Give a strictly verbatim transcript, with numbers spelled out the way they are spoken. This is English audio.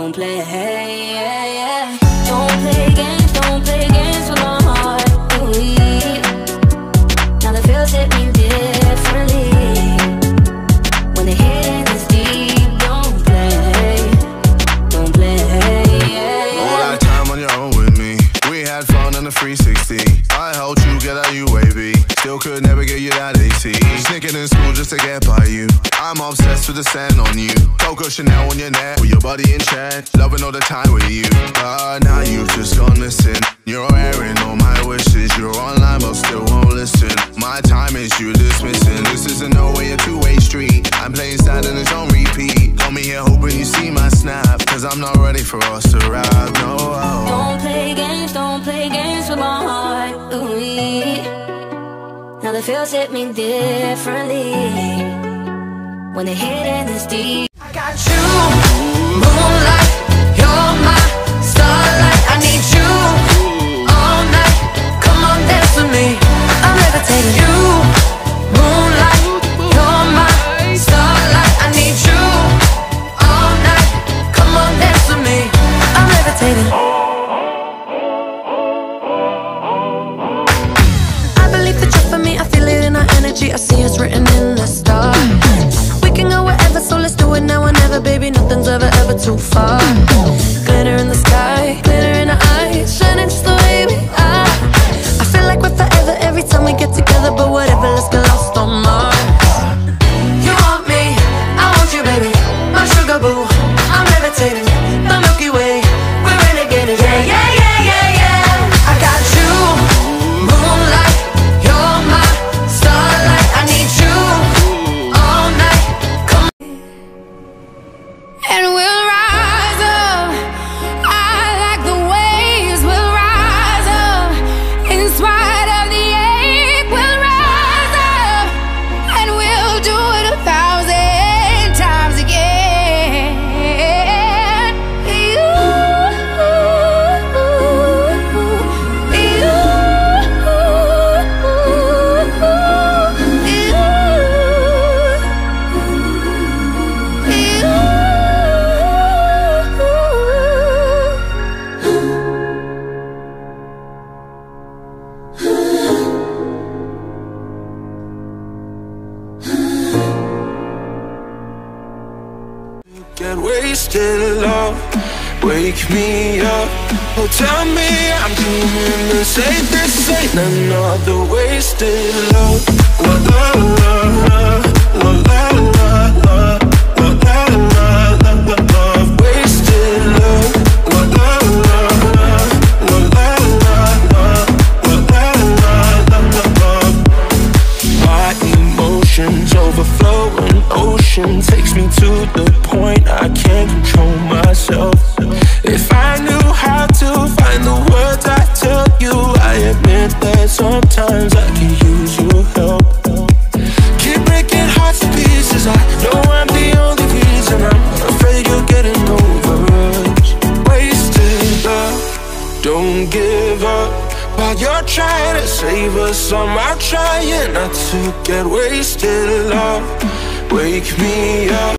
don't play, yeah, yeah. Don't play games, don't play games with my heart. Ooh, now the feels hit me differently. When the hit is deep, don't play, don't play, yeah, yeah. All that time on your own with me, we had fun on the three sixty. I helped you get out U A B, still could never get you that A T. Sneaking in school just to get by you. I'm obsessed with the sand on you. Coco Chanel on your neck, with your body in check. Loving all the time with you. But now you've just gone missing. You're airing all my wishes. You're online but still won't listen. My time is you dismissing. This isn't no way a two-way street. I'm playing sad and it's on repeat. Call me here hoping you see my snap, cause I'm not ready for us to rap, no. Don't play games, don't play games with my heart. Ooh, now the feels hit me differently. When the hidden is deep, I got you, moonlight, you're my starlight. I need you all night. Come on, dance with me. I'm levitating. You, moonlight, you're my starlight. I need you all night. Come on, dance with me. I'm levitating. I believe that you're for me. I feel it in our energy. I see it's written in the stars. Can go wherever, so let's do it now or never, baby. Nothing's ever, ever too far. Glitter in the sky, glitter in our eyes, shining just the way we are. I feel like we're forever every time we get together, but whatever, let's get lost on Mars. You want me, I want you, baby. My sugar boo, I'm levitating. The Milky Way, we're renegading. Yeah, yeah, yeah, yeah, yeah. I got you, moonlight, you're my starlight. I need you all night. And we'll rise up. I like the waves. We'll rise up. In spite of the ache, we'll rise up. And we'll do it a thousand times again. You, Get wasted, love, wake me up. Oh, tell me I'm dreaming the safest. Ain't another wasted love. La la la la, la la la la, la la la la la. Wasted love. La la la la, la la la la, la la la la. My emotions overflowing, ocean takes me to the point I can't control myself. If I knew how to find the words I tell you, I admit that sometimes I can use your help. Keep breaking hearts to pieces. I know I'm the only reason. I'm afraid you're getting over us. Wasted love, don't give up. While you're trying to save us, I'm out trying not to get wasted. Love, wake me up.